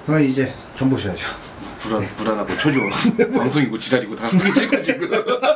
선생님 이제 전 보셔야죠. 불안하고 초조한 방송이고 지랄이고 다 하기 지금.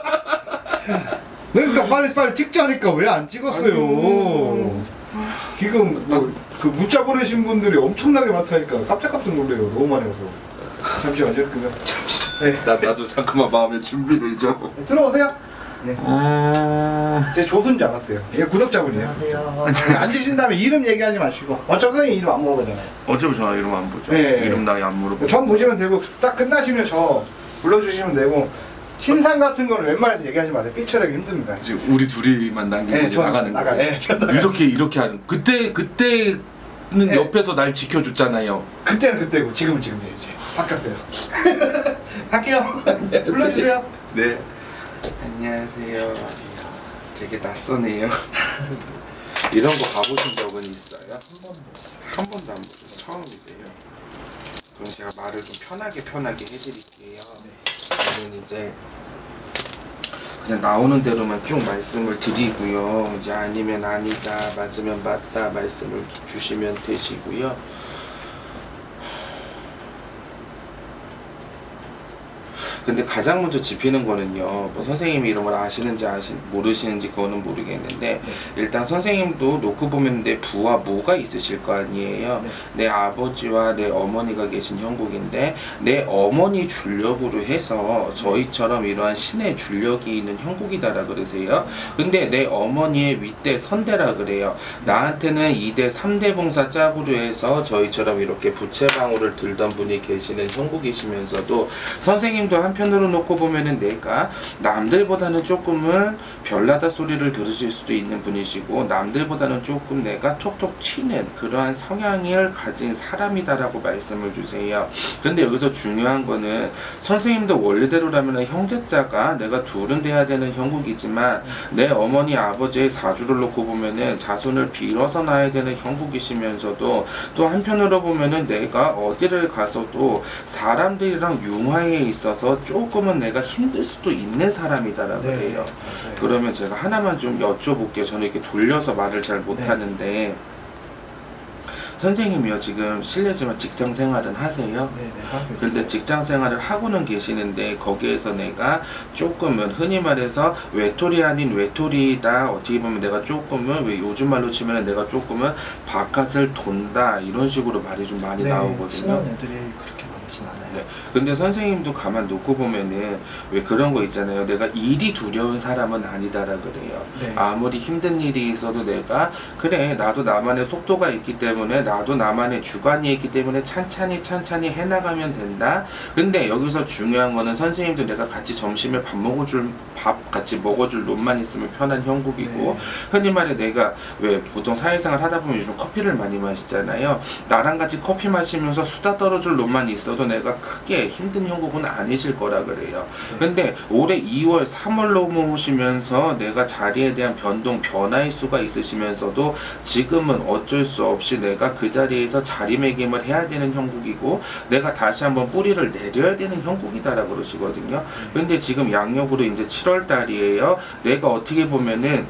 그러니까 빨리 찍자니까 왜 안 찍었어요? 아유. 지금 뭐 그 문자 보내신 분들이 엄청나게 많다니까 깜짝깜짝 놀래요. 너무 많이 와서. 잠시만요. 그냥 잠시. 네. 나도 잠깐만 마음의 준비를 좀. 들어오세요. 네. 제 조순지 않았대요. 얘 구독자분이에요. 안녕하세요. 앉으신 다음에 이름 얘기하지 마시고. 어차피 선생님 이름 안 물어보잖아요. 어차피 저 이름 안 보죠. 네. 이름 나이 안 물어보고. 전 보시면 되고 딱 끝나시면 저 불러주시면 되고. 신상 같은 거는 웬만해서 얘기하지 마세요. 삐처리하기 힘듭니다. 지금 우리 둘이만 남기고 네, 나가는 거예요. 네, 이렇게 하는. 그때는 네. 옆에서 날 지켜줬잖아요. 그때는 그때고 지금은 지금이에요. 이제 바뀌었어요. 할게요. 불러주세요. 네. 안녕하세요. 되게 낯서네요. 이런 거 가보신 적은 있어요? 한 번도 안 보죠. 처음이세요. 그럼 제가 말을 좀 편하게 해드릴게요. 저는 이제 그냥 나오는 대로만 쭉 말씀을 드리고요. 이제 아니면 아니다, 맞으면 맞다 말씀을 주시면 되시고요. 근데 가장 먼저 짚히는 거는요, 뭐 선생님이 이름을 아시는지 모르시는지 그거는 모르겠는데, 일단 선생님도 놓고 보면 내 부와 모가 있으실 거 아니에요. 내 아버지와 내 어머니가 계신 형국인데, 내 어머니 줄력으로 해서 저희처럼 이러한 신의 줄력이 있는 형국이다라 그러세요. 근데 내 어머니의 윗대 선대라 그래요. 나한테는 2대 3대 봉사 짝으로 해서 저희처럼 이렇게 부채방울을 들던 분이 계시는 형국이시면서도, 선생님도 한편으로 놓고 보면은 내가 남들보다는 조금은 별나다 소리를 들으실 수도 있는 분이시고, 남들보다는 조금 내가 톡톡 튀는 그러한 성향을 가진 사람이다라고 말씀을 주세요. 근데 여기서 중요한 거는, 선생님도 원래대로라면 형제자가 내가 둘은 돼야 되는 형국이지만, 내 어머니 아버지의 사주를 놓고 보면은 자손을 빌어서 낳아야 되는 형국이시면서도, 또 한편으로 보면은 내가 어디를 가서도 사람들이랑 융화에 있어서 조금은 내가 힘들 수도 있는 사람이다라고 해요. 맞아요. 그러면 제가 하나만 좀 여쭤볼게요. 저는 이렇게 돌려서 말을 잘 못하는데, 선생님이요, 지금 실례지만 직장 생활은 하세요? 네네. 근데 직장 생활을 하고는 계시는데, 거기에서 내가 조금은 흔히 말해서 외톨이 아닌 외톨이다, 어떻게 보면 내가 조금은, 왜 요즘 말로 치면 내가 조금은 바깥을 돈다, 이런 식으로 말이 좀 많이 나오거든요. 친한 애들이 그렇게 많진 않아요. 네. 근데 선생님도 가만 놓고 보면은 왜 그런 거 있잖아요. 내가 일이 두려운 사람은 아니다라 그래요. 네. 아무리 힘든 일이 있어도 내가, 그래 나도 나만의 속도가 있기 때문에, 나도 나만의 주관이 있기 때문에 찬찬히 해나가면 된다. 근데 여기서 중요한 거는, 선생님도 내가 같이 점심에 밥 같이 먹어줄 놈만 있으면 편한 형국이고, 네. 흔히 말해 내가 왜 보통 사회생활 하다 보면 요즘 커피를 많이 마시잖아요. 나랑 같이 커피 마시면서 수다 떨어줄 놈만 있어도 내가 크게 힘든 형국은 아니실 거라 그래요. 근데 올해 2월 3월 넘어오시면서 내가 자리에 대한 변화일 수가 있으시면서도, 지금은 어쩔 수 없이 내가 그 자리에서 자리매김을 해야 되는 형국이고, 내가 다시 한번 뿌리를 내려야 되는 형국이다라 그러시거든요. 근데 지금 양력으로 이제 7월 달이에요. 내가 어떻게 보면은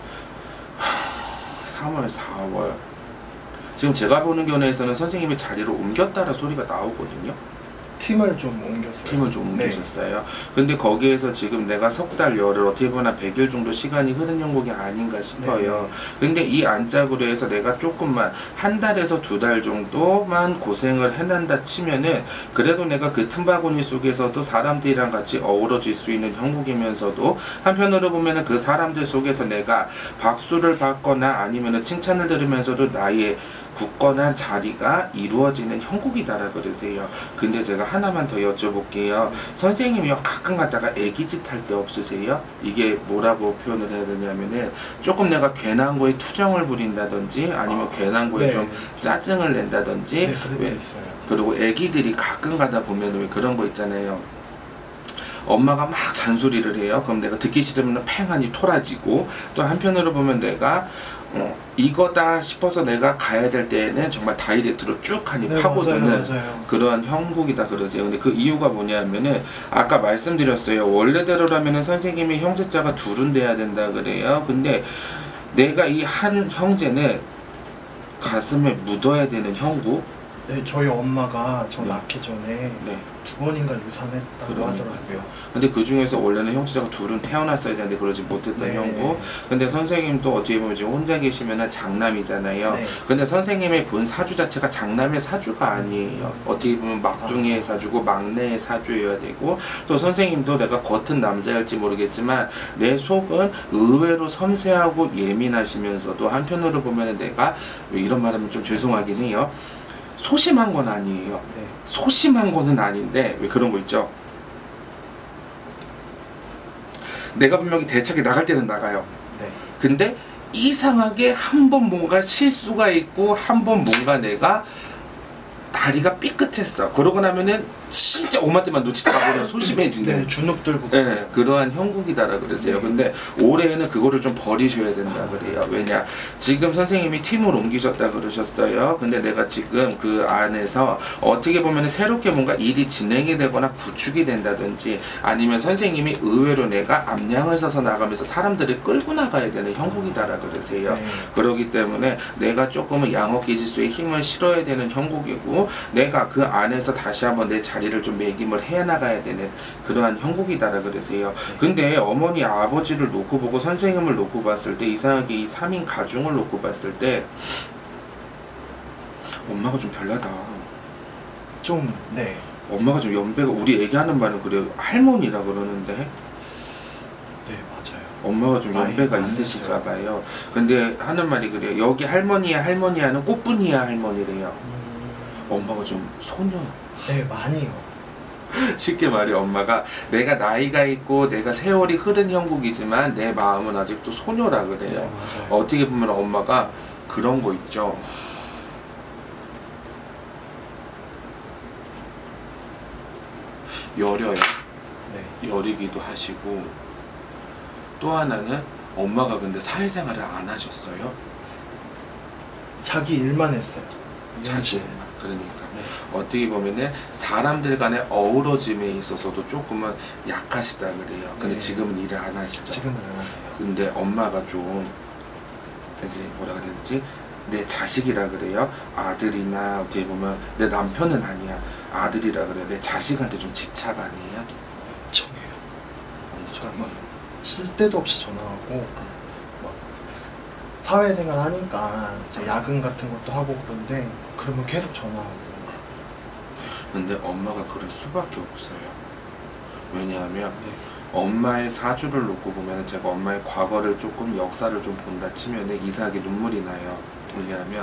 3월 4월 지금 제가 보는 견해에서는 선생님이 자리를 옮겼다라 소리가 나오거든요. 팀을 좀 옮겼어요. 팀을 좀 옮기셨어요. 근데 거기에서 지금 내가 석 달 열흘, 어떻게 보면 100일 정도 시간이 흐른 형국이 아닌가 싶어요. 근데 이 안짝으로 해서 내가 조금만, 한 달에서 2달 정도만 고생을 해낸다 치면은, 그래도 내가 그 틈바구니 속에서도 사람들이랑 같이 어우러질 수 있는 형국이면서도, 한편으로 보면은 그 사람들 속에서 내가 박수를 받거나 아니면은 칭찬을 들으면서도 나의 굳건한 자리가 이루어지는 형국이다라 그러세요. 근데 제가 하나만 더 여쭤볼게요. 선생님이요, 가끔 가다가 애기짓 할 때 없으세요? 이게 뭐라고 표현을 해야 되냐면은, 조금 내가 괜한 거에 투정을 부린다든지, 아니면 괜한 거에 좀 짜증을 낸다든지, 왜 있어요. 그리고 애기들이 가끔 가다 보면 왜 그런 거 있잖아요. 엄마가 막 잔소리를 해요. 그럼 내가 듣기 싫으면 팽하니 토라지고, 또 한편으로 보면 내가 이거다 싶어서 내가 가야 될 때는 정말 다이렉트로 쭉 하니 파고드는 그러한 형국이다 그러세요. 근데 그 이유가 뭐냐면은, 아까 말씀드렸어요. 원래대로라면은 선생님이 형제자가 둘은 돼야 된다 그래요. 근데 내가 이 한 형제는 가슴에 묻어야 되는 형국, 네, 저희 엄마가 저 네. 낳기 전에 네. 2번인가 유산했다고 그러니까요. 하더라고요. 근데 그 중에서 원래는 형제자가 둘은 태어났어야 되는데 그러지 못했던 네. 형부. 근데 선생님도 어떻게 보면 지금 혼자 계시면은 장남이잖아요. 네. 근데 선생님의 본 사주 자체가 장남의 사주가 아니에요. 어떻게 보면 막둥이의 사주고 막내의 사주여야 되고, 또 선생님도 내가 겉은 남자일지 모르겠지만 내 속은 의외로 섬세하고 예민하시면서도 한편으로 보면은 내가 이런 말하면 좀 죄송하긴 해요. 소심한 건 아니에요. 네. 소심한 거는 아닌데 왜 그런 거 있죠? 내가 분명히 대책에 나갈 때는 나가요. 네. 근데 이상하게 한 번 뭔가 실수가 있고 한 번 뭔가 내가 다리가 삐끗했어. 그러고 나면은 진짜 엄마한테만 눈치다가 보면 소심해지네. 네, 주눅 들고. 네, 그러한 형국이다라 그러세요. 네. 근데 올해는 그거를 좀 버리셔야 된다 그래요. 왜냐, 지금 선생님이 팀을 옮기셨다 그러셨어요. 근데 내가 지금 그 안에서 어떻게 보면 새롭게 뭔가 일이 진행이 되거나 구축이 된다든지, 아니면 선생님이 의외로 내가 앞량을 서서 나가면서 사람들을 끌고 나가야 되는 형국이다라 그러세요. 네. 그러기 때문에 내가 조금은 양어기지수에 힘을 실어야 되는 형국이고, 내가 그 안에서 다시 한번 내 자리를 좀 매김을 해 나가야 되는 그러한 형국이다라 그러세요. 근데 어머니 아버지를 놓고 보고 선생님을 놓고 봤을 때, 이상하게 이 3인 가중을 놓고 봤을 때 엄마가 좀 별나다. 좀, 네. 엄마가 좀 연배가, 우리 애기하는 말은 그래요. 할머니라 그러는데 네, 맞아요. 엄마가 좀 많이 연배가 많으세요. 있으실까 봐요. 근데 하는 말이 그래요. 여기 할머니야 할머니야는 꽃분이야 할머니래요. 엄마가 좀 소녀. 네, 많이요. 쉽게 말해, 엄마가 내가 나이가 있고 내가 세월이 흐른 형국이지만 내 마음은 아직도 소녀라 네, 그래요. 맞아요. 어떻게 보면 엄마가 그런 거 있죠. 여려요. 네. 여리기도 하시고, 또 하나는 엄마가 근데 사회생활을 안 하셨어요. 자기 일만 했어요. 자기 이현실. 일만. 그러니까 네. 어떻게 보면은 사람들 간의 어우러짐에 있어서도 조금은 약하시다 그래요. 근데 네. 지금은 일을 안 하시죠. 지금은 안 하세요. 근데 엄마가 좀 이제 뭐라 그래야 되지? 내 자식이라 그래요. 아들이나 어떻게 보면 내 남편은 아니야. 아들이라 그래요. 내 자식한테 좀 집착 아니에요? 엄청해요. 엄청. 막 쉴 때도 없이 전화하고 막 사회생활 하니까 이제 야근 같은 것도 하고 그런데 그러면 계속 전화하고. 근데 엄마가 그럴 수밖에 없어요. 왜냐하면 네. 엄마의 사주를 놓고 보면, 제가 엄마의 과거를 조금 역사를 좀 본다 치면은 이상하게 눈물이 나요. 왜냐하면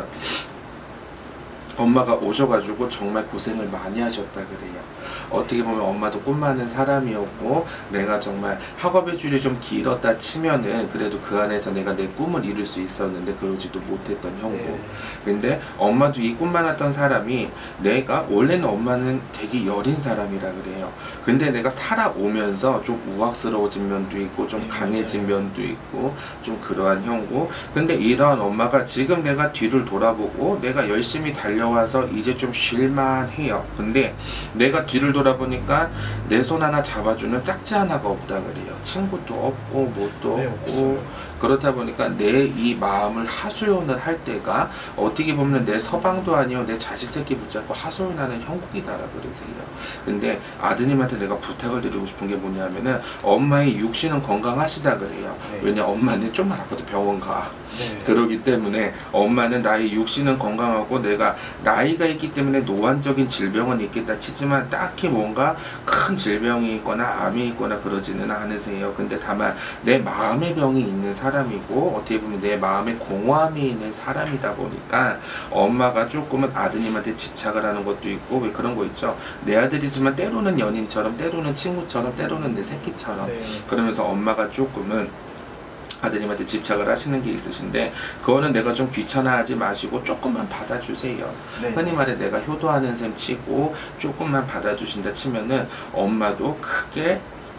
엄마가 오셔가지고 정말 고생을 많이 하셨다 그래요. 어떻게 보면 엄마도 꿈 많은 사람이었고, 내가 정말 학업의 줄이 좀 길었다 치면은 그래도 그 안에서 내가 내 꿈을 이룰 수 있었는데 그러지도 못했던 형부. 네. 근데 엄마도 이 꿈 많았던 사람이, 내가 원래는 엄마는 되게 여린 사람이라 그래요. 근데 내가 살아오면서 좀 우악스러워진 면도 있고 좀 네, 강해진 맞아요. 면도 있고 좀 그러한 형고. 근데 이러한 엄마가 지금 내가 뒤를 돌아보고 내가 열심히 달려와서 이제 좀 쉴만해요. 근데 내가 뒤를 돌아보니까 내 손 하나 잡아주는 짝지 하나가 없다 그래요. 친구도 없고 뭣도 네, 없고. 없어요. 그렇다 보니까 내 이 마음을 하소연을 할 때가 어떻게 보면 내 서방도 아니요 내 자식 새끼 붙잡고 하소연하는 형국이다라 그러세요. 근데 아드님한테 내가 부탁을 드리고 싶은 게 뭐냐면은, 엄마의 육신은 건강하시다 그래요. 네. 왜냐, 엄마는 좀만 아파도 병원 가. 네. 그러기 때문에 엄마는 나의 육신은 건강하고, 내가 나이가 있기 때문에 노안적인 질병은 있겠다 치지만 딱히 뭔가 큰 질병이 있거나 암이 있거나 그러지는 않으세요. 근데 다만 내 마음의 병이 있는 사람이고, 어떻게 보면 내 마음의 공허함이 있는 사람이다 보니까 엄마가 조금은 아드님한테 집착을 하는 것도 있고, 왜 그런 거 있죠. 내 아들이지만 때로는 연인처럼, 때로는 친구처럼, 때로는 내 새끼처럼. 네. 그러면서 엄마가 조금은 아드님한테 집착을 하시는 게 있으신데, 그거는 내가 좀 귀찮아하지 마시고 조금만 받아주세요. 네. 흔히 말해 내가 효도하는 셈 치고 조금만 받아주신다 치면은 엄마도 크게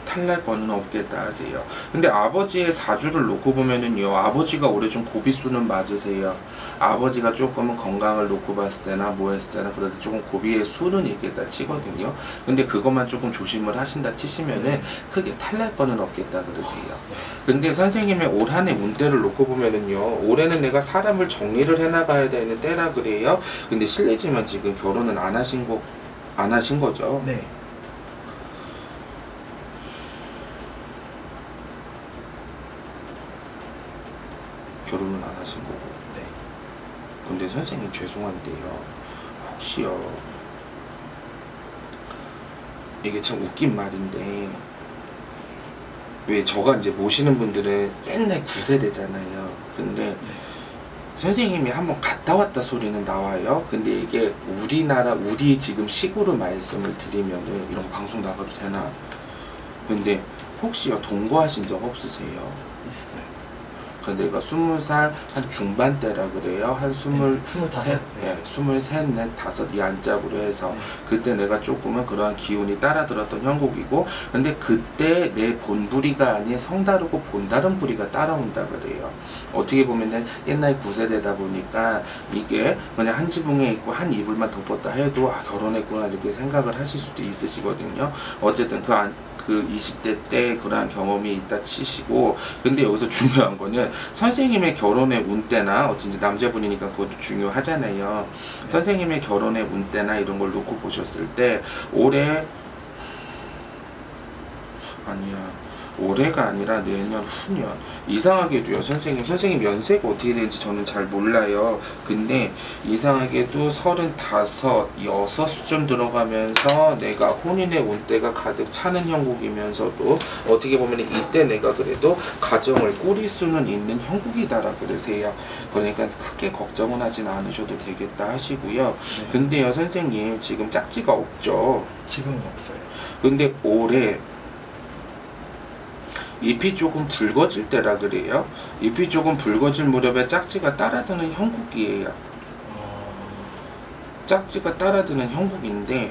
탈날거는 없겠다 하세요. 근데 아버지의 사주를 놓고 보면은요, 아버지가 올해 좀 고비수는 맞으세요. 아버지가 조금은 건강을 놓고 봤을 때나 뭐 했을 때나 그럴 때 조금 고비의 수는 있겠다 치거든요. 근데 그것만 조금 조심을 하신다 치시면은 크게 탈날거는 없겠다 그러세요. 근데 선생님의 올 한 해 운대를 놓고 보면은요, 올해는 내가 사람을 정리를 해나가야 되는 때라 그래요. 근데 실례지만 지금 결혼은 안 하신 거죠? 네. 결혼은 안 하신 거고. 네. 근데 선생님 죄송한데요, 혹시요, 이게 참 웃긴 말인데, 왜 저가 이제 모시는 분들은 옛날 9세대잖아요. 근데 선생님이 한번 갔다 왔다 소리는 나와요. 근데 이게 우리나라, 우리 지금 시구로 말씀을 드리면은, 이런 거 방송 나가도 되나? 근데 혹시요, 동거하신 적 없으세요? 있어요. 근데 내가 20살 한 중반대라 그래요. 한 23, 25. 네, 23, 4, 5 이 안짝으로 해서 그때 내가 조금은 그러한 기운이 따라들었던 형국이고, 근데 그때 내 본부리가 아닌 성다르고 본다른 부리가 따라온다 그래요. 어떻게 보면은 옛날 9세대다 보니까 이게 그냥 한 지붕에 있고 한 이불만 덮었다 해도 아, 결혼했구나 이렇게 생각을 하실 수도 있으시거든요. 어쨌든 그 20대 때 그러한 경험이 있다 치시고, 근데 여기서 중요한 거는 선생님의 결혼의 운때나 어쩐지 남자분이니까 그것도 중요하잖아요. 선생님의 결혼의 운때나 이런 걸 놓고 보셨을 때 올해, 아니야, 올해가 아니라 내년, 후년. 이상하게도요, 선생님 연세가 어떻게 되는지 저는 잘 몰라요. 근데 이상하게도 35, 6 수준 들어가면서 내가 혼인의 운때가 가득 차는 형국이면서도 어떻게 보면 이때 내가 그래도 가정을 꾸릴 수는 있는 형국이다라 그러세요. 그러니까 크게 걱정은 하진 않으셔도 되겠다 하시고요. 네. 근데요, 선생님 지금 짝지가 없죠? 지금은 없어요. 근데 올해 잎이 조금 붉어질 때라 그래요. 잎이 조금 붉어질 무렵에 짝지가 따라드는 형국이에요. 짝지가 따라드는 형국인데,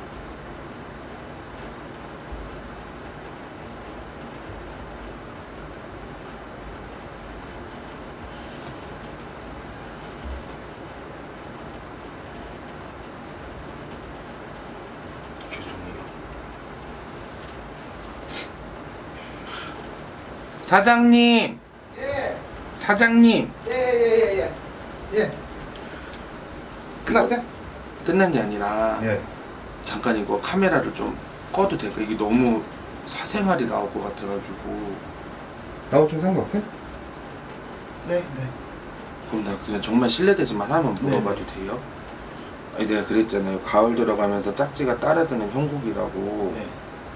사장님! 예. 사장님! 예. 끝났어요? 끝난 게 아니라 예. 잠깐 이거 카메라를 좀 꺼도 될까? 이게 너무 사생활이 나올 것 같아가지고. 나오죠 상관없어요? 네. 그럼 나 그냥 정말 실례되지만 하나만 물어봐도 돼요? 아니 내가 그랬잖아요, 가을 들어가면서 짝지가 따라드는 형국이라고. 네.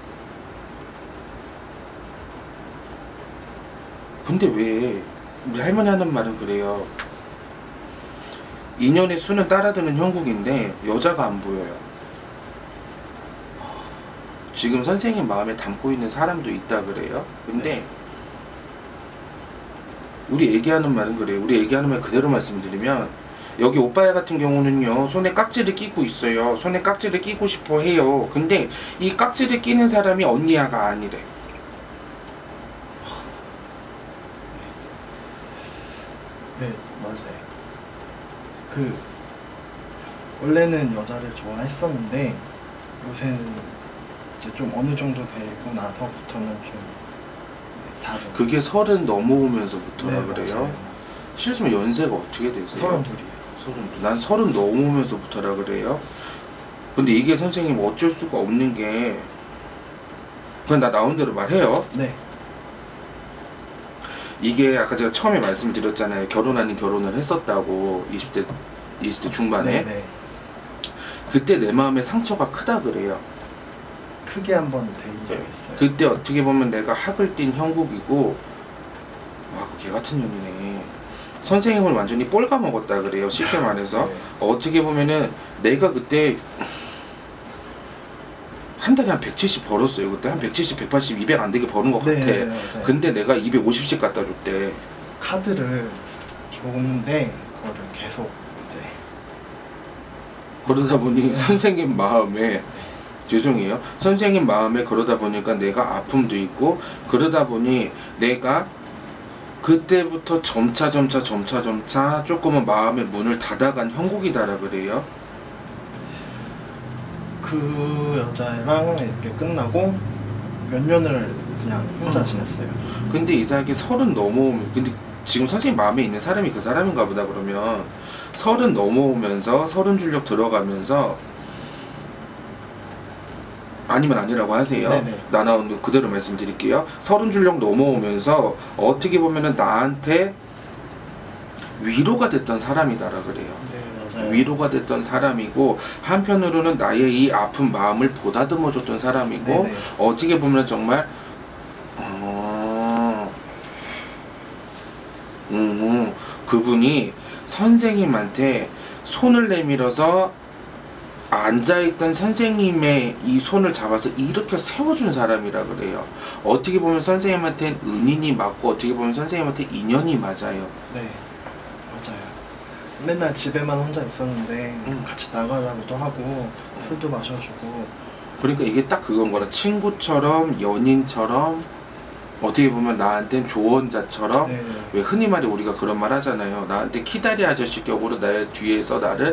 근데 왜 우리 할머니 하는 말은 그래요. 인연의 수는 따라드는 형국인데 여자가 안 보여요. 지금 선생님 마음에 담고 있는 사람도 있다 그래요. 근데 우리 얘기하는 말은 그래요. 우리 얘기하는 말 그대로 말씀드리면, 여기 오빠야 같은 경우는요, 손에 깍지를 끼고 있어요. 손에 깍지를 끼고 싶어 해요. 근데 이 깍지를 끼는 사람이 언니야가 아니래. 네, 맞아요. 원래는 여자를 좋아했었는데 요새는 이제 좀 어느 정도 되고 나서부터는 좀 다른. 그게 30 넘어오면서부터라 네, 그래요? 맞아요. 실제로 연세가 어떻게 되세요? 32이에요. 난 30 넘으면서부터라 그래요? 근데 이게 선생님 어쩔 수가 없는 게, 그냥 나 나온 대로 말해요. 네. 이게 아까 제가 처음에 말씀드렸잖아요. 결혼 아닌 결혼을 했었다고. 20대 중반에. 네. 그때 내 마음에 상처가 크다 그래요. 크게 한번 데인 적이 네. 있어요. 그때 어떻게 보면 내가 학을 띈 형국이고, 와, 그 개 같은 년이네. 선생님을 완전히 뻘가 먹었다 그래요. 쉽게 말해서. 네. 어떻게 보면은 내가 그때 한 달에 한 170 벌었어요. 그때 한 170, 180, 200 안 되게 버는 것 같아. 네, 맞아요. 근데 내가 250씩 갖다 줬대. 카드를 줬는데 그거를 계속 이제 그러다 보니 선생님 마음에 죄송해요. 선생님 마음에 그러다 보니까 내가 아픔도 있고 그러다 보니 내가 그때부터 점차 조금은 마음의 문을 닫아간 형국이다라 그래요. 그 여자애랑 이렇게 끝나고 몇 년을 그냥 혼자 지냈어요. 근데 이상하게 30 넘어오면 근데 지금 선생님 마음에 있는 사람이 그 사람인가 보다. 그러면 30 넘어오면서 30 줄력 들어가면서 아니면 아니라고 하세요. 네네. 나나온 그대로 말씀드릴게요. 30 줄력 넘어오면서 어떻게 보면은 나한테 위로가 됐던 사람이다라 그래요. 네, 맞아요. 위로가 됐던 사람이고 한편으로는 나의 이 아픈 마음을 보다듬어 줬던 사람이고 네네. 어떻게 보면 정말 그분이 선생님한테 손을 내밀어서 앉아있던 선생님의 이 손을 잡아서 일으켜 세워준 사람이라 그래요. 어떻게 보면 선생님한테는 은인이 맞고 어떻게 보면 선생님한테 인연이 맞아요. 네, 맞아요. 맨날 집에만 혼자 있었는데 같이 나가자고도 하고 술도 마셔주고. 그러니까 이게 딱 그건 거라. 친구처럼 연인처럼 어떻게 보면 나한텐 조언자처럼 네. 왜 흔히 말해 우리가 그런 말 하잖아요. 나한테 키다리 아저씨 격으로 나의 뒤에서 나를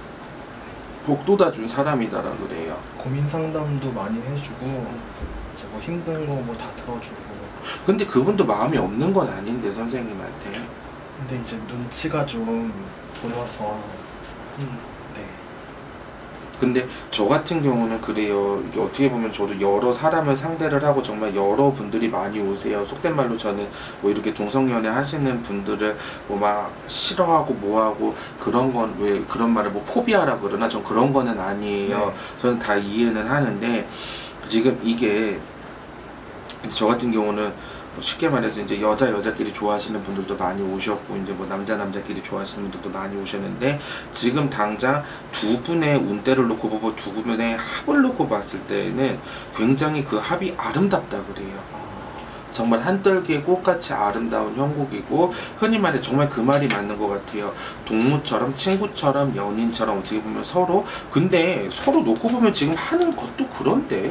복돋아준 사람이다라 그래요. 고민 상담도 많이 해주고 이제 뭐 힘든 거 뭐 다 들어주고. 근데 그분도 마음이 없는 건 아닌데 선생님한테. 근데 이제 눈치가 좀 보여서. 네. 근데 저 같은 경우는 그래요. 이게 어떻게 보면 저도 여러 사람을 상대를 하고 정말 여러 분들이 많이 오세요. 속된 말로 저는 뭐 이렇게 동성연애 하시는 분들을 뭐 막 싫어하고 뭐하고 그런 건 왜 그런 말을 뭐 포비아라 그러나 전 그런 거는 아니에요. 네. 저는 다 이해는 하는데 지금 이게 저 같은 경우는 뭐 쉽게 말해서 이제 여자끼리 좋아하시는 분들도 많이 오셨고 이제 뭐 남자끼리 좋아하시는 분들도 많이 오셨는데 지금 당장 두 분의 운대를 놓고 보고 두 분의 합을 놓고 봤을 때는 굉장히 그 합이 아름답다 그래요. 정말 한떨기의 꽃같이 아름다운 형국이고 흔히 말해 정말 그 말이 맞는 것 같아요. 동무처럼 친구처럼 연인처럼 어떻게 보면 서로 근데 서로 놓고 보면 지금 하는 것도 그런데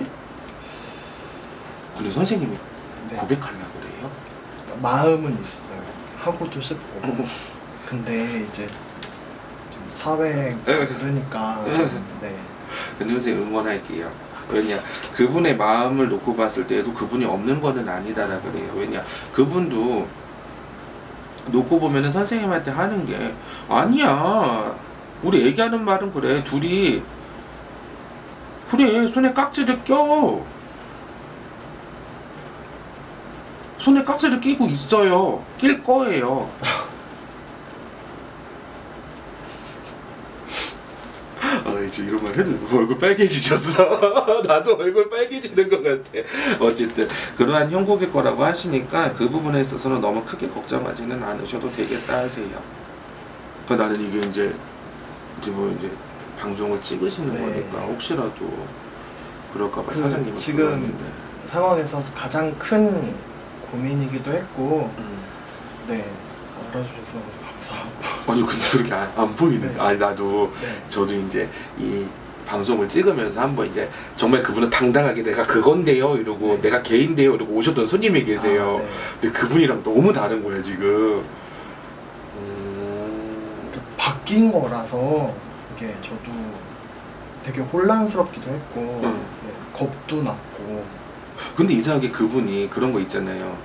근데 선생님이 네. 고백하려고 그래요? 마음은 있어요. 하고도 싶고. 근데 이제 좀 사회가 그러니까 네. 근데 선생님 응원할게요. 왜냐 그분의 마음을 놓고 봤을 때에도 그분이 없는 거는 아니다라 그래요. 왜냐 그분도 놓고 보면은 선생님한테 하는 게 아니야 우리 얘기하는 말은 그래 둘이 그래 손에 깍지를 껴 손에 깍지를 끼고 있어요. 낄 거예요. 이제 이런 말 해도 얼굴 빨개지셨어. 나도 얼굴 빨개지는 것 같아. 어쨌든 그러한 형국일 거라고 하시니까 그 부분에 있어서는 너무 크게 걱정하지는 않으셔도 되겠다 하세요. 나는 이게 이제 뭐 이제 방송을 찍으시는 네. 거니까 혹시라도 그럴까봐 그 사장님은 지금 그러는데. 상황에서 가장 큰 고민이기도 했고 네 알아주셔서 감사하고. 아니 근데 그렇게 안 보이는데. 네. 아니 나도 네. 저도 이제 이 방송을 찍으면서 한번 이제 정말 그분은 당당하게 내가 그건데요 이러고 네. 내가 개인데요 이러고 오셨던 손님이 계세요. 네. 근데 그분이랑 너무 다른 거야 지금. 바뀐 거라서 이게 저도 되게 혼란스럽기도 했고 네, 겁도 났고. 근데 이상하게 그분이 그런 거 있잖아요.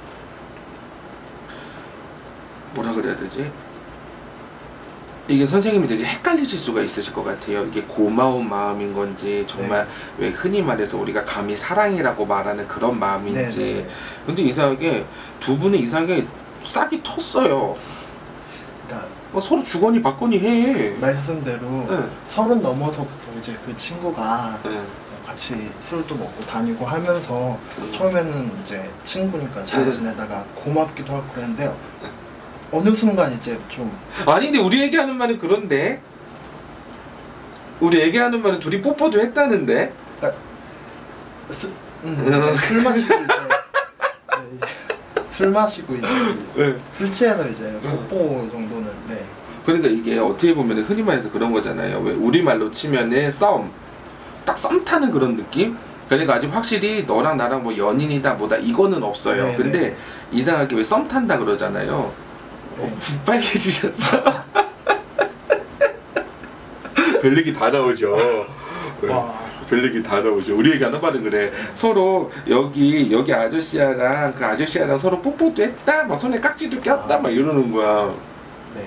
뭐라 그래야 되지? 이게 선생님이 되게 헷갈리실 수가 있으실 것 같아요. 이게 고마운 마음인 건지 정말 왜 흔히 말해서 우리가 감히 사랑이라고 말하는 그런 마음인지. 네네. 근데 이상하게 두 분이 이상하게 싹이 텄어요. 그러니까 서로 주거니 받거니 해. 말씀대로 네. 30 넘어서부터 이제 그 친구가 네. 같이 술도 먹고 다니고 하면서 처음에는 이제 친구니까 잘 지내다가 고맙기도 하고 그랬는데 어느 순간 이제 좀 아닌데 우리 얘기하는 말은 그런데 우리 얘기하는 말은 둘이 뽀뽀도 했다는데. 술 마시고 이제 술 마시고 이제 네. 술 취해서 이제 뽀뽀 정도는 네. 그러니까 이게 어떻게 보면 흔히 말해서 그런 거잖아요. 왜 우리말로 치면은 썸 딱 썸 타는 그런 느낌? 그러니까 아직 확실히 너랑 나랑 뭐 연인이다 뭐다 이거는 없어요. 네, 근데 네. 이상하게 왜 썸 탄다 그러잖아요. 네. 빨개지셨어. 별 얘기 다 나오죠. 와. 별 얘기 다 나오죠. 우리 얘기하는 말은 그래. 서로 여기 아저씨랑 그 아저씨랑 서로 뽀뽀도 했다. 막 손에 깍지도 꼈다. 막 이러는 거야. 네.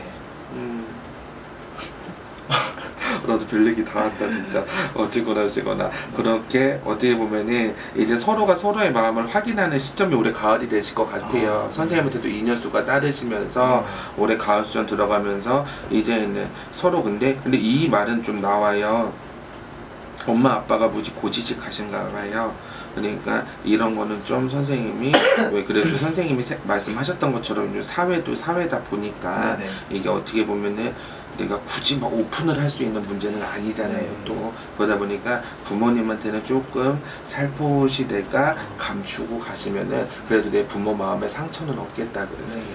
나도 별 얘기 다 한다 진짜. 어찌거나 그렇게 어떻게 보면은 이제 서로가 서로의 마음을 확인하는 시점이 올해 가을이 되실 것 같아요. 선생님한테도 인연수가 따르시면서 올해 가을 수전 들어가면서 이제는 서로 근데 이 말은 좀 나와요. 엄마 아빠가 무지 고지식하신가 봐요. 그러니까 이런 거는 좀 선생님이 왜 그래도 선생님이 말씀하셨던 것처럼 좀 사회도 사회다 보니까 네네. 이게 어떻게 보면은 내가 굳이 막 오픈을 할 수 있는 문제는 아니잖아요. 네. 또 그러다 보니까 부모님한테는 조금 살포시 내가 감추고 가시면은 그래도 내 부모 마음에 상처는 없겠다 그러세요.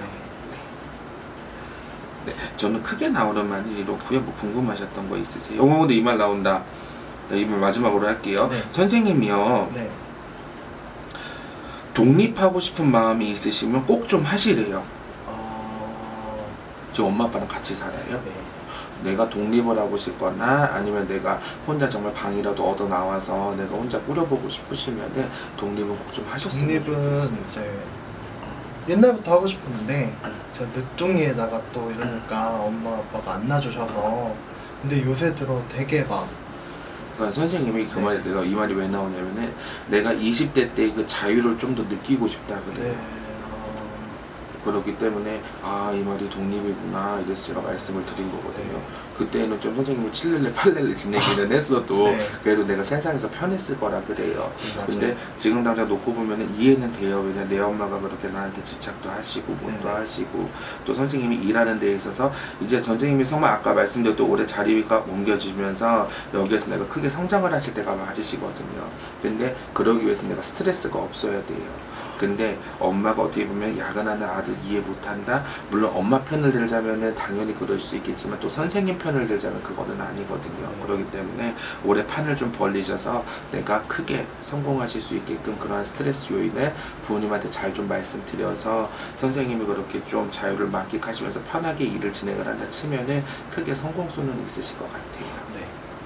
네, 저는 크게 나오는 말이 이렇고요. 뭐 궁금하셨던 거 있으세요? 근데 이 말 나온다. 이 말 마지막으로 할게요. 네. 선생님이요. 네. 독립하고 싶은 마음이 있으시면 꼭 좀 하시래요. 저 엄마 아빠랑 같이 살아요. 네. 내가 독립을 하고 싶거나 아니면 내가 혼자 정말 방이라도 얻어 나와서 내가 혼자 꾸려보고 싶으시면은 독립은 꼭 좀 하셨으면 독립은 좋겠어요. 이제 옛날부터 하고 싶었는데 제가 늦둥이에다가 또 이러니까 엄마 아빠가 안 놔주셔서 근데 요새 들어 되게 막 그러니까 선생님이 그 말에 내가 이 말이 왜 나오냐면은 내가 20대 때 그 자유를 좀 더 느끼고 싶다 그래요. 네. 그렇기 때문에 아 이 말이 독립이구나 이래서 제가 말씀을 드린 거거든요. 그때는 좀 선생님이 7렐레 8렐레 지내기는 했어도 네. 그래도 내가 세상에서 편했을 거라 그래요. 맞아요. 근데 지금 당장 놓고 보면은 이해는 돼요. 왜냐면 내 엄마가 그렇게 나한테 집착도 하시고 뭣도 네. 하시고 또 선생님이 일하는 데 있어서 이제 선생님이 정말 아까 말씀드렸던 올해 자리가 옮겨지면서 여기에서 내가 크게 성장을 하실 때가 맞으시거든요. 근데 그러기 위해서 내가 스트레스가 없어야 돼요. 근데 엄마가 어떻게 보면 야근하는 아들 이해 못한다? 물론 엄마 편을 들자면은 당연히 그럴 수 있겠지만 또 선생님 편을 들자면 그거는 아니거든요. 그렇기 때문에 올해 판을 좀 벌리셔서 내가 크게 성공하실 수 있게끔 그러한 스트레스 요인을 부모님한테 잘 좀 말씀드려서 선생님이 그렇게 좀 자유를 만끽하시면서 편하게 일을 진행을 한다 치면은 크게 성공수는 있으실 것 같아요. 네.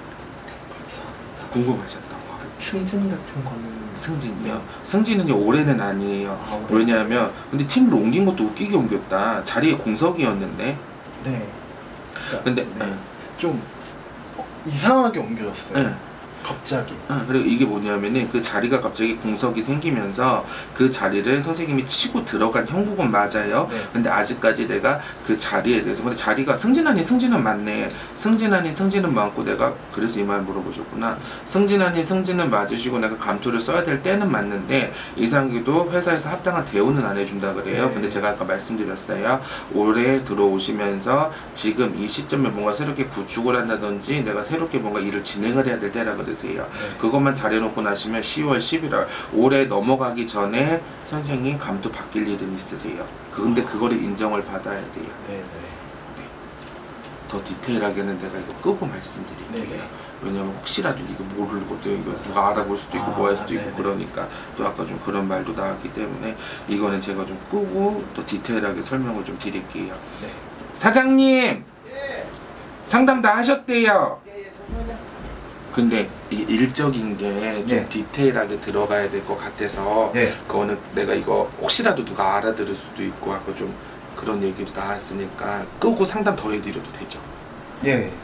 궁금하셨던 거. 승진 같은 거는 승진이요? 승진은요 올해는 아니에요. 올해? 왜냐하면 근데 팀을 옮긴 것도 웃기게 옮겼다. 자리에 공석이었는데 네. 그러니까, 근데 네. 좀 이상하게 옮겨졌어요. 네. 갑자기. 그리고 이게 뭐냐면은 그 자리가 갑자기 공석이 생기면서 그 자리를 선생님이 치고 들어간 형국은 맞아요. 네. 근데 아직까지 내가 그 자리에 대해서 근데 자리가 승진 아닌 승진은 맞네. 승진 아닌 승진은 맞고 내가 그래서 이 말 물어보셨구나. 승진 아닌 승진은 맞으시고 내가 감투를 써야 될 때는 맞는데 이상하게도 회사에서 합당한 대우는 안 해준다 그래요. 네. 근데 제가 아까 말씀드렸어요. 올해 들어오시면서 지금 이 시점에 뭔가 새롭게 구축을 한다든지 내가 새롭게 뭔가 일을 진행을 해야 될 때라 그러세요. 네. 그것만 잘해놓고 나시면 10월, 11월 올해 넘어가기 전에 선생님 감투 바뀔 일은 있으세요. 근데 그거를 인정을 받아야 돼요. 네. 더 디테일하게는 내가 이거 끄고 말씀드릴게요. 네. 왜냐면 혹시라도 이거 모르거든. 이거 누가 알아볼 수도 있고 뭐 할 수도 있고 네네. 그러니까 또 아까 좀 그런 말도 나왔기 때문에 이거는 제가 좀 끄고 더 디테일하게 설명을 좀 드릴게요. 네. 사장님! 상담 다 하셨대요. 근데 이 일적인 게 좀 네. 디테일하게 들어가야 될 것 같아서 네. 그거는 내가 이거 혹시라도 누가 알아들을 수도 있고 아까 좀 그런 얘기도 나왔으니까 끄고 상담 더 해드려도 되죠? 예.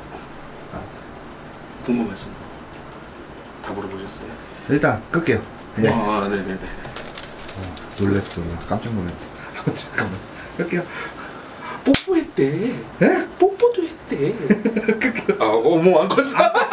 궁금하신 거 다 물어보셨어요? 일단 끌게요. 예. 네네네. 놀랬어. 나 깜짝 놀랐어. 잠깐만. 끌게요. 뽀뽀했대. 예? 뽀뽀도 했대. 어머 안 컸어.